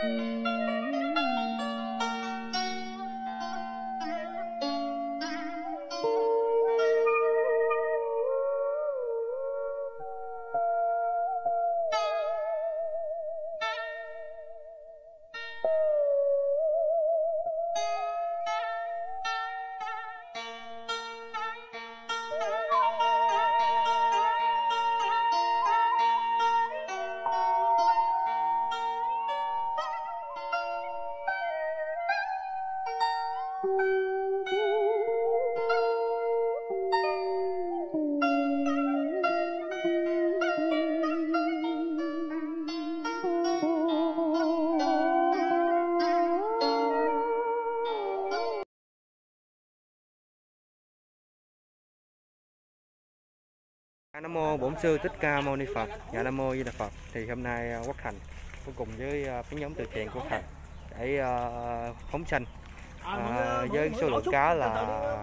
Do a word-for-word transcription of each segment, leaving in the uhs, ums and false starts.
Nam mô Bổn Sư Thích Ca Mâu Ni Phật. Dạ Nam mô Di Đà Phật. Thì hôm nay Quốc Thành cuối cùng với cái nhóm từ thiện của Quốc Thành để uh, phóng sanh uh, với số lượng cá là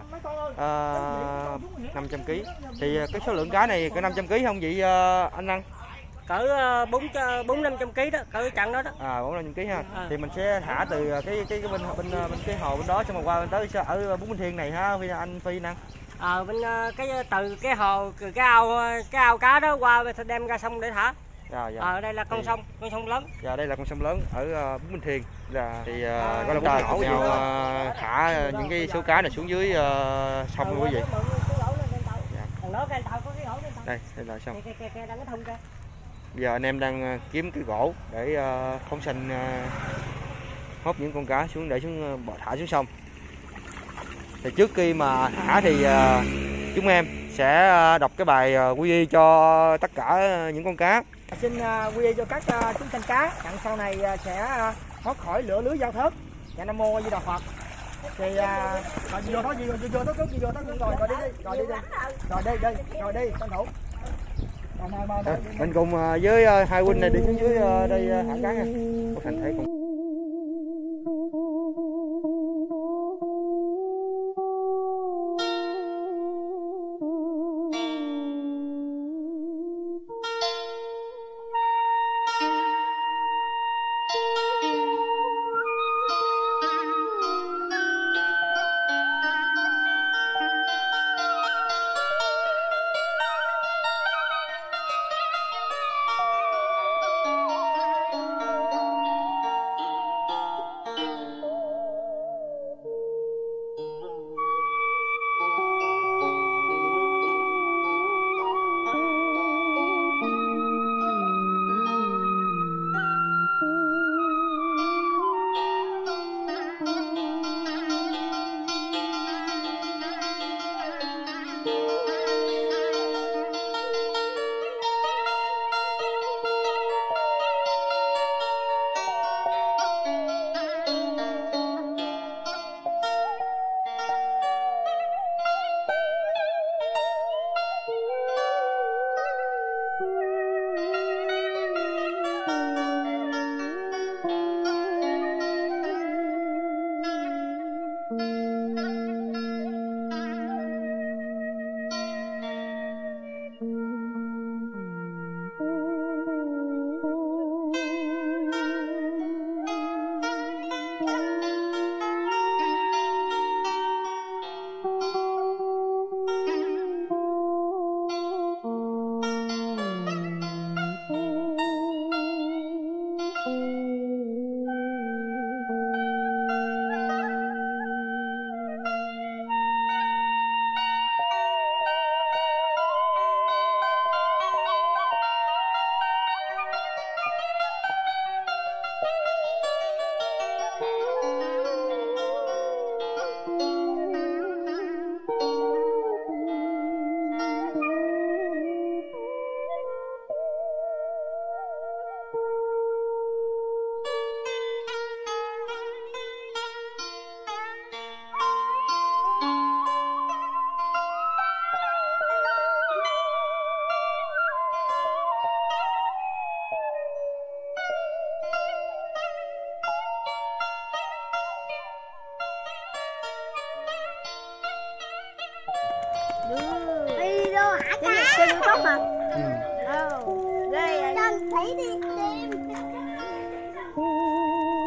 uh, năm trăm ki lô gam. Thì cái số lượng cá này có năm trăm ki lô gam không vậy uh, anh Năng? Cỡ bốn bốn năm trăm ki lô gam đó, cỡ chặng đó đó. À bốn năm trăm ki lô gam ha. À. Thì mình sẽ thả từ cái cái, cái bên bên bên cái hồ bên đó xong rồi qua bên tới ở Bún Bình Thiên này ha, Phi anh Phi Năng. Ờ bên cái từ cái hồ từ cái ao cái ao cá đó qua đem ra sông để thả. Dạ, dạ. Ờ đây là con thì... sông, con sông lớn. Dạ đây là con sông lớn ở uh, Bún Bình Thiên. Dạ thì uh, à, có là cùng nhau uh, thả những cái số cá này xuống dưới uh, sông luôn quý vị. Dạ. Đây, đây là sông. Bây giờ anh em đang uh, kiếm cái gỗ để uh, phóng sanh uh, hốt những con cá xuống để xuống uh, bỏ thả xuống sông. Thì trước khi mà thả thì uh, chúng em sẽ uh, đọc cái bài uh, quy y cho tất cả những con cá. Xin uh, quy y cho các uh, chúng sanh cá, đặng sau này uh, sẽ uh, thoát khỏi lửa lưới giao thớt. Dạ Nam mô Di Đà Phật. Thì uh, rồi vô đó, vô vô đó, vô đó, rồi rồi đi đi, rồi đi đi, rồi đi đi, rồi đi, tranh thủ. À, mình cùng uh, với uh, hai huynh này đi xuống dưới uh, đây uh, thả cá nha. Có thành thấy cùng. Đi đâu hả cá? Trên YouTube mà. Ừ. Ồ, ghê vậy. Chân thấy đi tìm.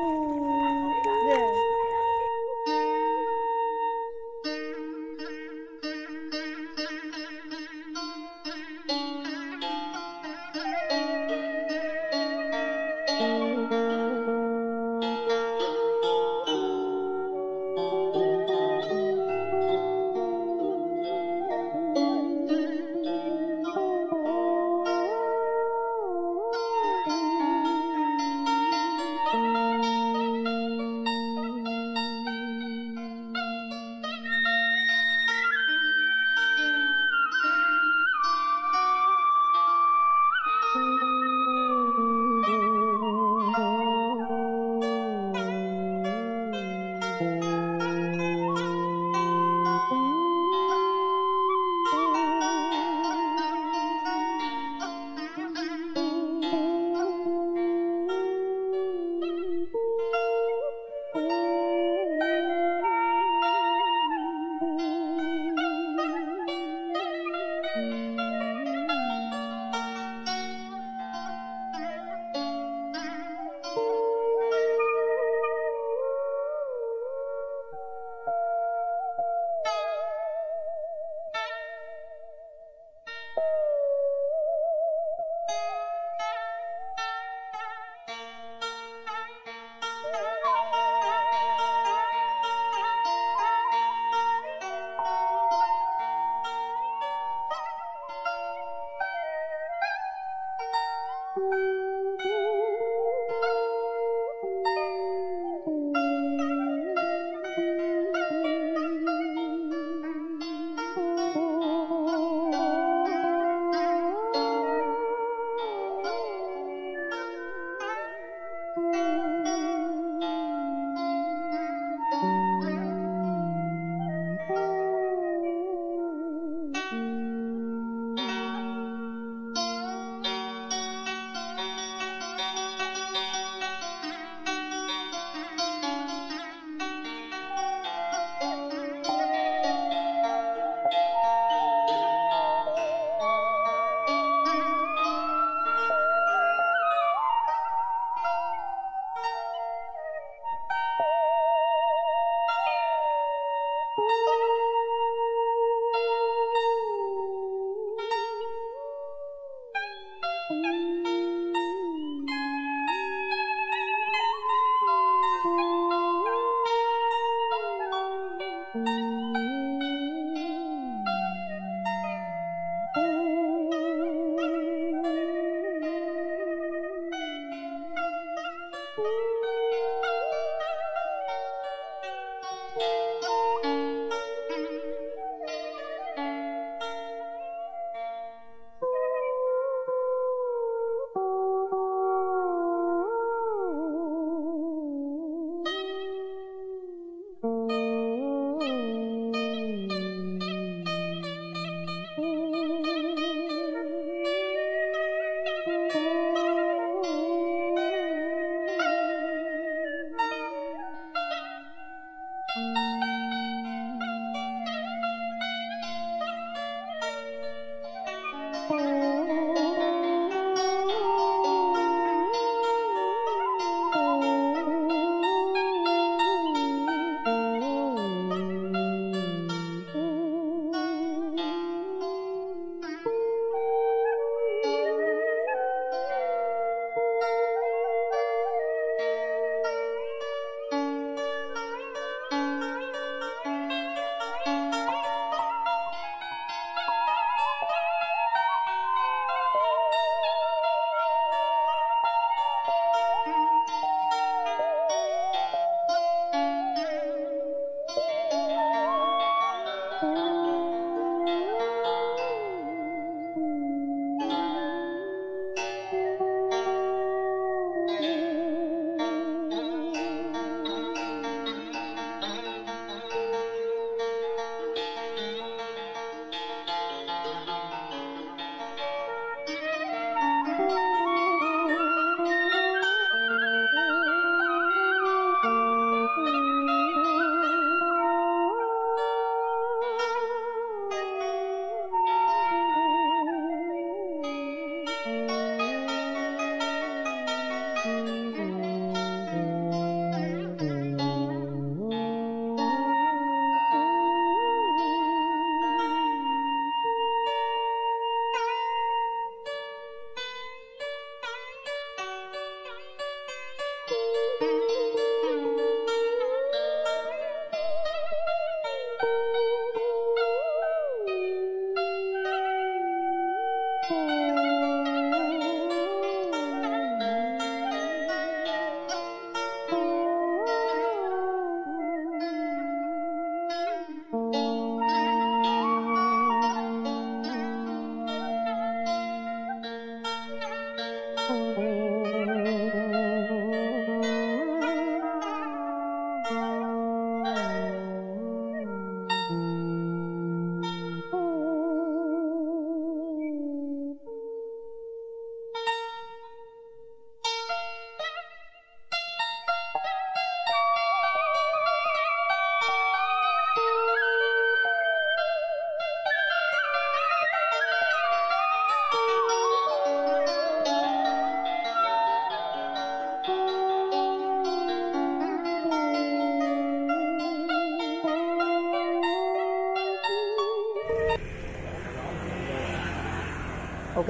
Ok.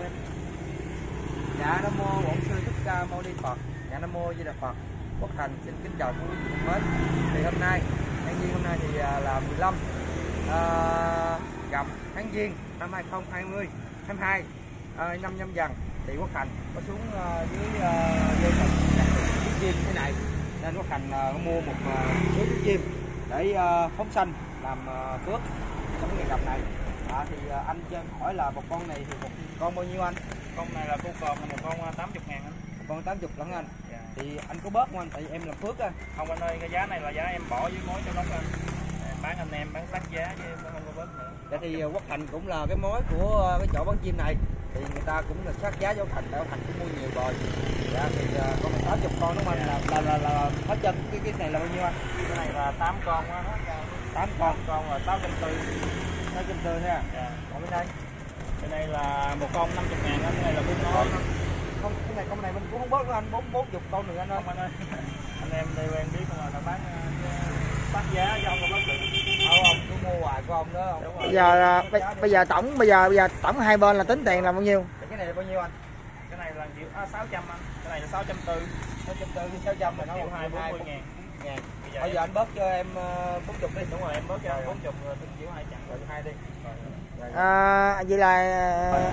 Dạ Nam mô Bổn Sư Thích Ca Mâu Ni Phật. Dạ Nam mô Di Đà Phật. Quốc Thành xin kính chào quý vị thân mến. Thì hôm nay, tháng Giêng hôm nay thì là mười lăm à, gặp tháng Giêng năm hai không hai không hai hai à, năm Nhâm Dần thì Quốc Thành có xuống uh, dưới uh, dây thịt chiếc chim thế này, nên Quốc Thành uh, có mua một uh, số chiếc chim để uh, phóng sanh làm uh, phước trong ngày gặp này. À, thì uh, anh cho em hỏi là một con này thì một con bao nhiêu anh? Con này là con còm, một con tám mươi ngàn anh. Một con tám mươi lẫn anh. Dạ. Thì anh có bớt không anh? Tại vì em làm phước á. Không anh ơi, cái giá này là giá em bỏ với mối cho nó anh. Bán anh em bán sát giá chứ em không có bớt nữa. Dạ thì Quốc Thành cũng là cái mối của cái chỗ bán chim này, thì người ta cũng là sát giá với Quốc Thành, Quốc Thành cũng mua nhiều rồi. Dạ thì uh, con này tám mươi con đúng không anh? Là là là, là hết chân cái cái này là bao nhiêu anh? Cái này là tám con á, tám con. Con là sáu trăm tư. sáu trăm tư ha. Dạ. Còn bên đây? Cái này là một con năm mươi ngàn anh, cái này là bốn nói. Không, cái này con này mình cũng không bớt nữa anh, bốn bốn chục con nữa anh ơi. Không anh ơi. Anh em đây quen biết mà nó bán bắt giá chứ không có bớt được. mua hoài của ông đó. Bây giờ bây giờ tổng bây giờ bây giờ tổng hai bên là tính tiền là bao nhiêu? Cái này là bao nhiêu anh? Cái này là triệu à, sáu trăm anh. Cái này là sáu trăm tư. sáu trăm tư sáu trăm mà nó triệu hai bốn mươi ngàn. ngàn. Bây giờ Bây giờ anh bớt cho em bốn mươi đi. Đúng rồi, em bớt cho bốn mươi rồi tính triệu hai trăm rồi hai đi. À, vậy là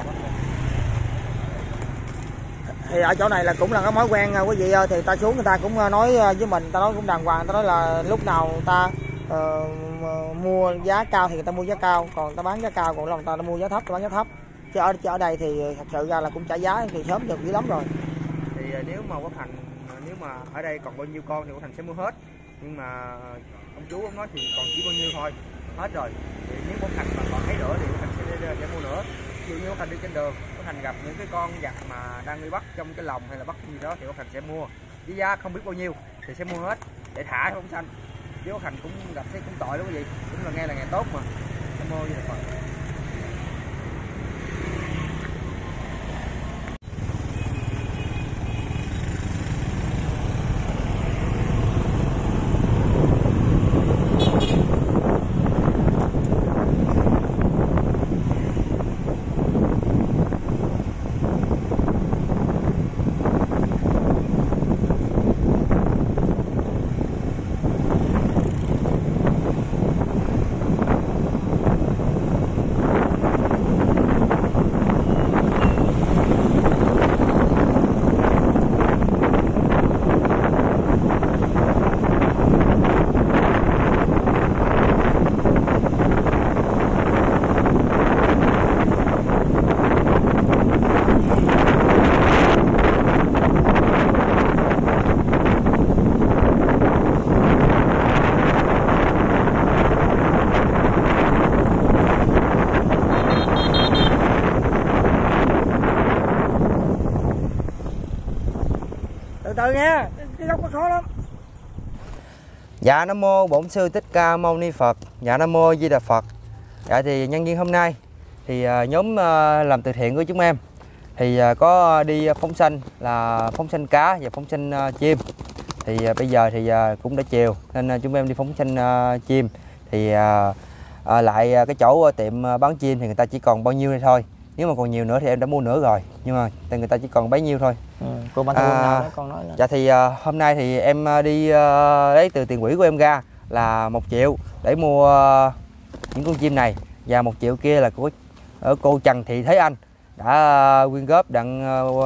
thì ở chỗ này là cũng là cái mối quen quý vị ơi, thì ta xuống người ta cũng nói với mình, ta nói cũng đàng hoàng, ta nói là lúc nào người ta uh, mua giá cao thì người ta mua giá cao, còn người ta bán giá cao, còn là người ta mua giá thấp, ta bán giá thấp. Chứ ở, chứ ở đây thì thật sự ra là cũng trả giá thì sớm được dữ lắm rồi. Thì nếu mà Quốc Thành, nếu mà ở đây còn bao nhiêu con thì Quốc Thành sẽ mua hết, nhưng mà ông chú ông nói thì còn chỉ bao nhiêu thôi, hết rồi. Thì nếu Quốc Thành mà còn thấy nữa thì Quốc Thành sẽ, sẽ mua nữa. Ví dụ như Quốc Thành đi trên đường, Quốc Thành gặp những cái con vật mà đang bị bắt trong cái lồng hay là bắt gì đó thì Quốc Thành sẽ mua với giá không biết bao nhiêu thì sẽ mua hết để thả cho ông xanh. Chứ Quốc Thành cũng gặp thấy cũng tội lắm quý vị, cũng là nghe là ngày tốt mà sẽ mua như vậy. Từ nha, cái góc nó khó lắm. Dạ Nam Mô Bổn Sư Thích Ca Mâu Ni Phật. Dạ Nam Mô Di Đà Phật. Dạ thì nhân viên hôm nay thì uh, nhóm uh, làm từ thiện của chúng em thì uh, có đi phóng sanh là phóng sanh cá và phóng sanh uh, chim. Thì uh, bây giờ thì uh, cũng đã chiều nên uh, chúng em đi phóng sanh uh, chim. Thì uh, uh, lại uh, cái chỗ uh, tiệm uh, bán chim thì người ta chỉ còn bao nhiêu đây thôi. Nếu mà còn nhiều nữa thì em đã mua nữa rồi, nhưng mà thì người ta chỉ còn bấy nhiêu thôi. Ừ, cô bán à, nào đó, con nói là... Dạ thì uh, hôm nay thì em uh, đi uh, lấy từ tiền quỹ của em ra là một triệu để mua uh, những con chim này, và một triệu kia là của ở cô Trần Thị Thế Anh đã uh, quyên góp đặng uh,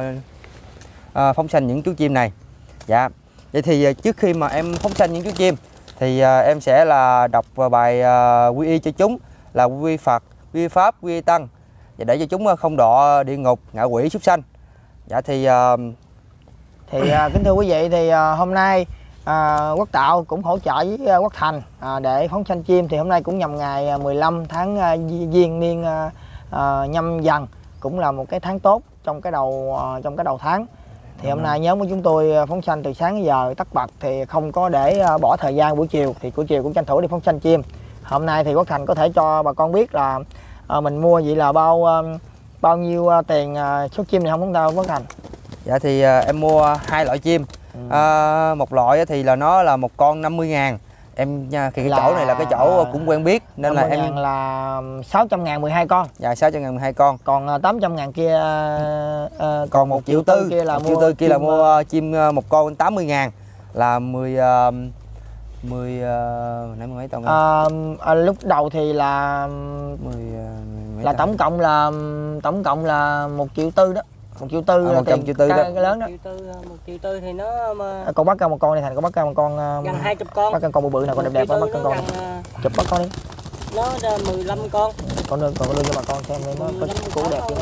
uh, phóng sanh những chú chim này. Dạ vậy thì uh, trước khi mà em phóng sanh những chú chim thì uh, em sẽ là đọc bài uh, quy y cho chúng là quy Phật, quy Pháp, quy Tăng, và để cho chúng không đọa địa ngục, ngạ quỷ, súc sanh. Dạ thì uh... thì uh, kính thưa quý vị, thì uh, hôm nay uh, Quốc Tạo cũng hỗ trợ với uh, Quốc Thành uh, để phóng sanh chim. Thì hôm nay cũng nhằm ngày mười lăm tháng uh, Giêng niên uh, uh, nhâm dần, cũng là một cái tháng tốt trong cái đầu uh, trong cái đầu tháng. Thì hôm nay nhóm của chúng tôi phóng sanh từ sáng đến giờ tất bật, thì không có để uh, bỏ thời gian buổi chiều, thì buổi chiều cũng tranh thủ đi phóng sanh chim. Hôm nay thì Quốc Thành có thể cho bà con biết là uh, mình mua vậy là bao uh, bao nhiêu uh, tiền uh, số chim này không, chúng ta Quốc Thành? Dạ thì uh, em mua hai loại chim. Ừ. Uh, một loại thì là nó là một con năm mươi ngàn. Em nha, cái là... chỗ này là cái chỗ cũng quen biết nên là em là sáu trăm ngàn mười hai con. Dạ sáu trăm ngàn mười hai con. Còn uh, tám trăm ngàn kia uh, còn, còn một triệu tư kia là một triệu tư kia là mua chim uh, một con tám mươi ngàn là mười uh, mười uh, nãy mấy tông à, à, lúc đầu thì là mười uh, là tổng cộng là tổng cộng là một triệu tư đó, một triệu tư à, một trăm triệu tư đó, cái lớn đó. Một triệu tư thì nó mà... à, con bắt ra một con này Thành, con bắt ra một con gần hai chục con, bắt con con bự bự nào con đẹp đẹp đó, bắt con con gần... chụp bắt con đi, nó ra mười lăm con, con đưa con đưa cho bà con xem nó có củ đẹp chứ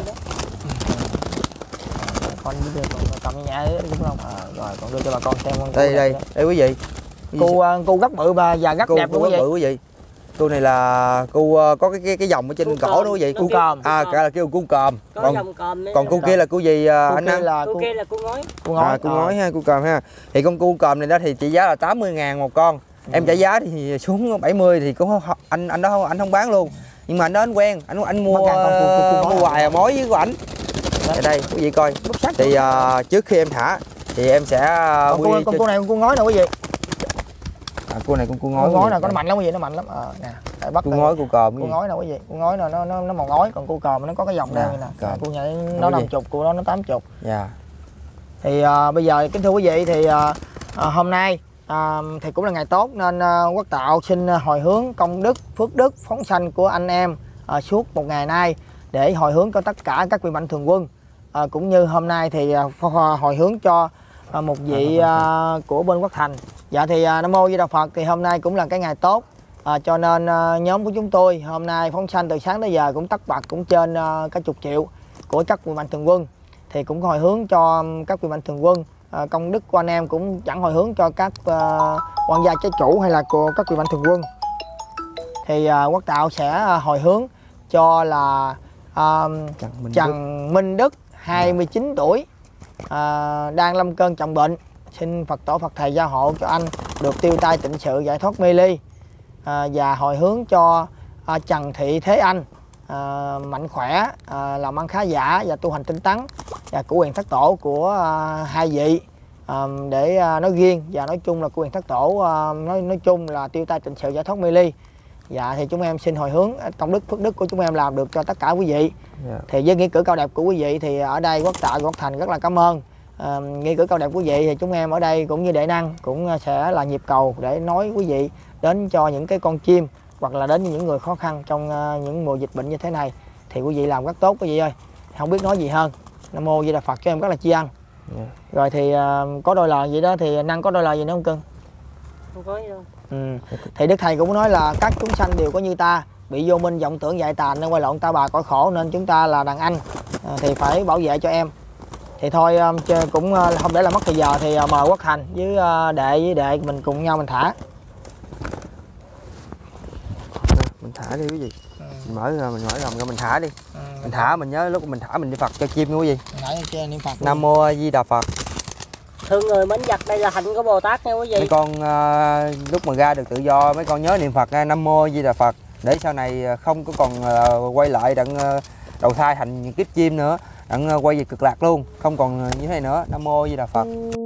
con đưa con cầm nhẹ đúng không? À, rồi con đưa cho bà con xem con đây đây đây quý vị, cô cô rất bự và già rất cô, đẹp luôn quý vị. Bự quý vị. Cô này là cô có cái cái cái vòng ở trên cổ đó quý vị. Cu còm. À cả là kêu cu còm. Còn còn cô kia là cô gì anh Nam? Cô kia là cô ngói. Cô ngói. À, cô ngói ha, cu còm ha. Thì con cu còm này đó thì trị giá là tám mươi ngàn một con. Ừ. Em trả giá thì xuống bảy mươi thì cũng không, anh anh đó không anh không bán luôn. Nhưng mà anh đó anh quen, anh anh mua uh, mua hoài mối với của ảnh. Ở đây quý vị coi. Thì uh, trước khi em thả thì em sẽ uh, con, con, con này con cu ngói nè quý vị. À, cô này con cu ngói. Con ngói này có nó mạnh lắm quý vị, nó mạnh lắm. À, nè. Tại bắt cu ngói cu còm. Cu ngói nào quý vị, cu ngói nào nó nó nó màu ngói, còn cu còm nó có cái dòng đen này nè. Cu nhảy nó năm chục, cu đó nó tám chục. Dạ. Thì à, bây giờ kính thưa quý vị thì à, à, hôm nay à, thì cũng là ngày tốt nên à, Quốc Tạo xin hồi hướng công đức, phước đức, phóng sanh của anh em à, suốt một ngày nay để hồi hướng cho tất cả các vị mạnh thường quân. À, cũng như hôm nay thì à, hồi hướng cho à, một vị à, của bên Quốc Thành. Dạ thì à, Nam Mô Di Đà Phật, thì hôm nay cũng là cái ngày tốt. À, cho nên à, nhóm của chúng tôi hôm nay phóng sanh từ sáng tới giờ cũng tất bật cũng trên à, cả chục triệu của các vị mạnh thường quân. Thì cũng hồi hướng cho các vị mạnh thường quân, à, công đức của anh em cũng chẳng hồi hướng cho các à, quan gia trái chủ hay là của các vị mạnh thường quân. Thì à, Quốc Tạo sẽ hồi hướng cho là à, Trần Minh Trần Đức. Minh Đức hai mươi chín tuổi, à, đang lâm cơn trọng bệnh, xin Phật tổ Phật thầy gia hộ cho anh được tiêu tai tịnh sự, giải thoát mê ly. À, và hồi hướng cho à, Trần Thị Thế Anh, à, mạnh khỏe, à, làm ăn khá giả và tu hành tinh tấn, và của quyền thất tổ của à, hai vị à, để à, nói riêng và nói chung là của quyền thất tổ à, nói nói chung là tiêu tai tịnh sự, giải thoát mê ly. Dạ thì chúng em xin hồi hướng công đức phước đức của chúng em làm được cho tất cả quý vị. Yeah. Thì với nghĩa cử cao đẹp của quý vị thì ở đây Quốc Tạo Quốc Thành rất là cảm ơn. À, nghĩa cử cao đẹp của quý vị thì chúng em ở đây cũng như đệ năng cũng sẽ là nhịp cầu để nói quý vị đến cho những cái con chim hoặc là đến những người khó khăn trong uh, những mùa dịch bệnh như thế này. Thì quý vị làm rất tốt quý vị ơi, không biết nói gì hơn. Nam Mô Di Đà Phật, cho em rất là tri ân. Yeah. Rồi thì uh, có đôi lời gì đó thì Năng có đôi lời gì nữa không cưng? Không có gì đâu. Ừ. Thì Đức Thầy cũng nói là các chúng sanh đều có như ta, bị vô minh vọng tưởng dại tà nên quay lộn ta bà cõi khổ, nên chúng ta là đàn anh à, thì phải bảo vệ cho em. Thì thôi um, cũng uh, không để là mất thời giờ thì uh, mời Quốc Thành với uh, đệ với đệ mình cùng nhau mình thả. Mình thả đi quý vị. Ừ. Mình mở ra, mình mở ra mình thả đi. Ừ, mình thả mình nhớ lúc mình thả mình niệm Phật cho chim nha quý vị. Niệm Phật. Nam Mô Di Đà Phật. Thương người mến vật, đây là hạnh của Bồ Tát nha quý vị. Mấy con uh, lúc mà ra được tự do mấy con nhớ niệm Phật Nam Mô Di Đà Phật để sau này không có còn uh, quay lại đặng uh, đầu thai thành kiếp chim nữa, đặng uh, quay về cực lạc luôn, không còn như thế này nữa. Nam Mô Di Đà Phật.